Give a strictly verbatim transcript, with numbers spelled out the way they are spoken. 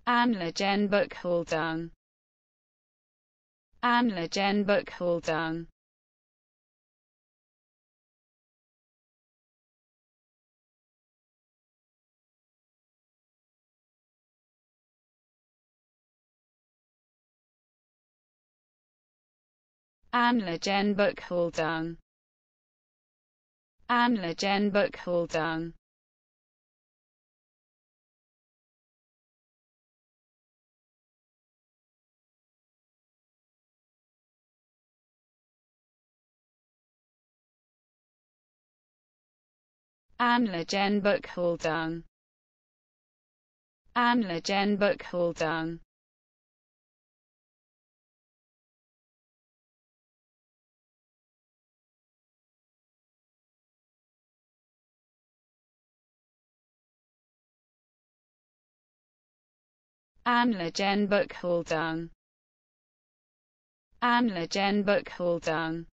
Anlagen Buchhaltung. Anlagen Buchhaltung. Anlagen Buchhaltung. Anlagen Buchhaltung. Anlagen Buchhaltung. Anlagen Buchhaltung. Anlagen Buchhaltung. Anlagen Buchhaltung.